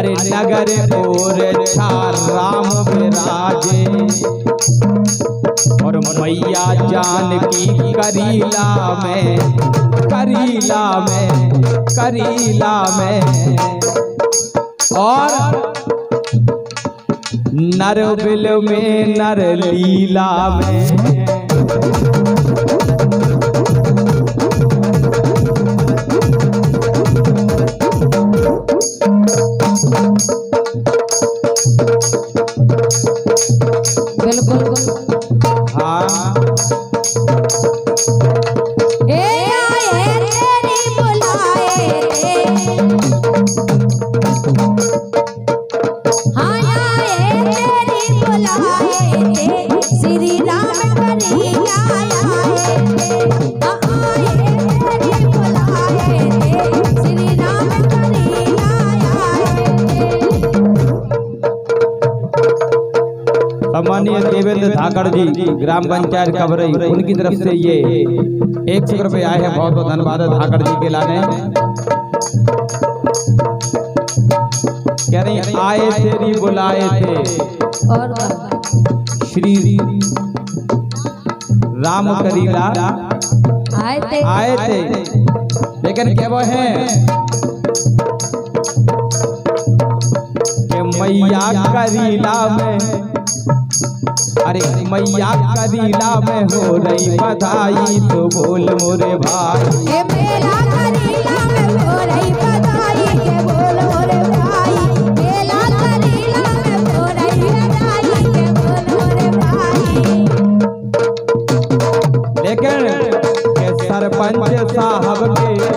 अरे नगर और अच्छा राम विराजे और मैया जानकी करीला में करीला में करीला में और नर बिल में नर लीला में। बिल्कुल हाँ आए तेरी बुलाए हाँ आए तेरी बुलाए श्री राम करीला आए तेरी बुलाए श्री राम करीला सम्मानीय देवेंद्र धाकड़ जी ग्राम पंचायत कबरई उनकी तरफ से ये 100 रुपये आए हैं। बहुत बहुत धन्यवाद धाकड़ जी के लाने। कह रही आए तेरी बुलाए थे और श्री राम करीला आए थे लेकिन क्या वो है कि मैया करीला में अरे मैया करीला में हो रही बधाई तो बोल मोरे भाई ये मेला करीला में हो रही बधाई के बोल मोरे भाई मेला करीला में हो रही बधाई के बोल मोरे भाई। लेकिन सरपंच साहब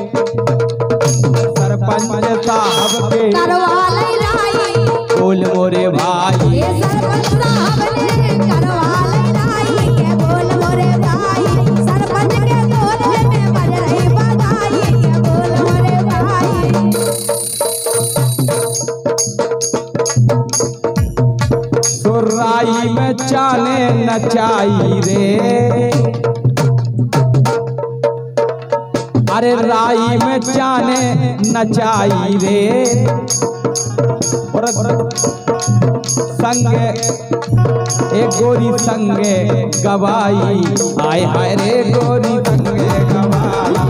के करवा ले राई बोल मोरे भाई ये सरपंच साहब ने करवा ले राई के बोल मोरे भाई सरपंच के तोरे में बज रही बधाई के बोल मोरे भाई। सुराई में चाले नचाई रे अरे राई में चाने नचाई रे और संगे एक गोरी संगे गवाई आय हाय रे गोरी संगे गवाई।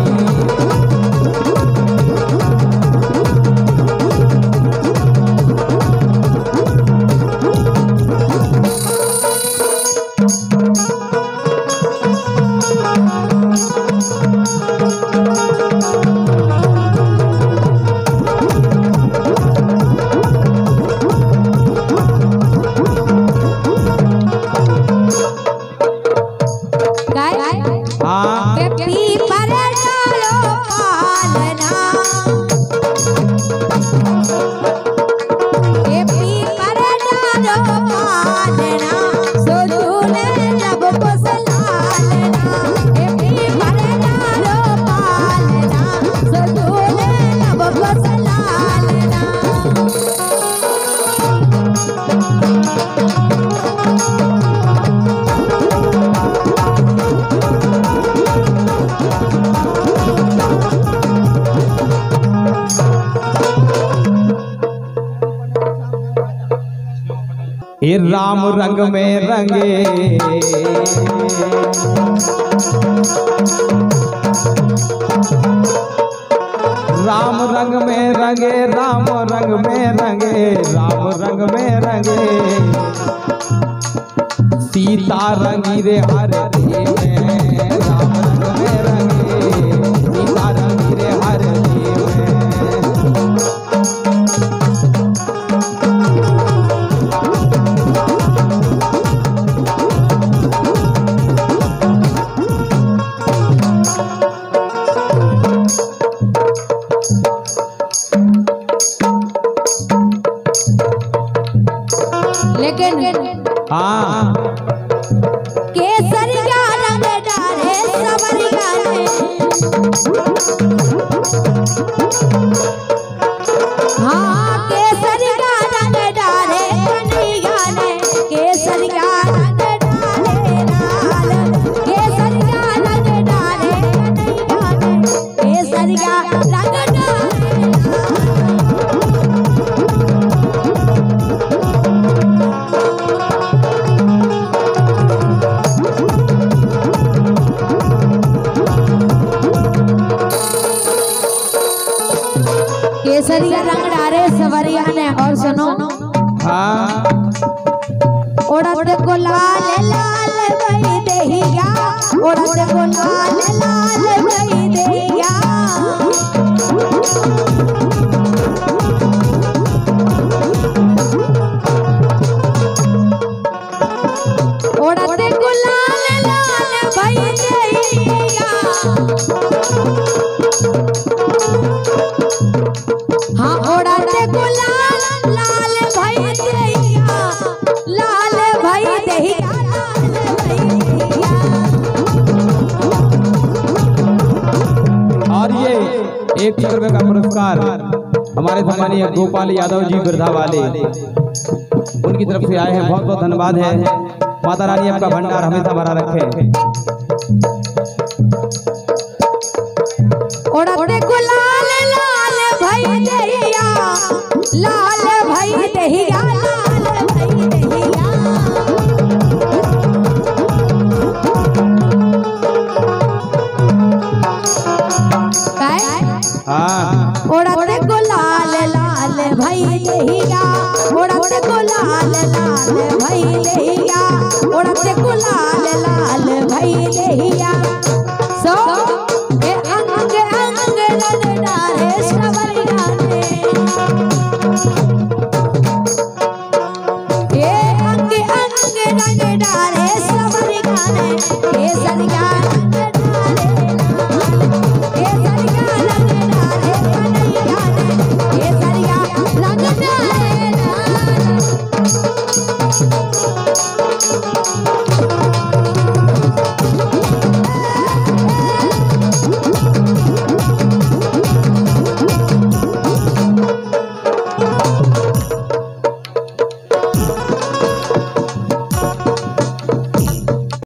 ये राम रंग में रंगे राम रंग में रंगे राम रंग में रंगे राम रंग में रंगे सीता रंगी रे हर में राम रंग में रंगे सीता रंगी रे हर में। लेकिन हाँ केसरिया रंग डाले सवरिया ने हाँ केसरिया रंग डाले कन्हैया ने केसरिया रंग डाले लाल केसरिया रंग डाले कन्हैया ने केसरिया रंग डाले केसरिया रंग डारे सवरिया ने। और सुनो हाँ उड़द को लाल लाल भई देहिया, उड़द को लाल लाल भई देहिया। उड़द को लाल लाल भई देहिया, हाँ उड़द को लाल लाल भई देहिया, लाल भई देहिया, लाल भई देहिया। और ये 100 रुपये का पुरस्कार हमारे सम्मानीय गोपाल यादव जी बिरधा वाले उनकी तरफ से आए हैं। बहुत बहुत धन्यवाद है। माता रानी आपका भंडार हमेशा भरा रखे। उड़द को लाल लाल भई देहिया, लाल भई देहिया, लाल भई देहिया। हाँ उड़द को लाल लाल भई देहिया, उड़द को लाल लाल भई देहिया, उड़द को लाल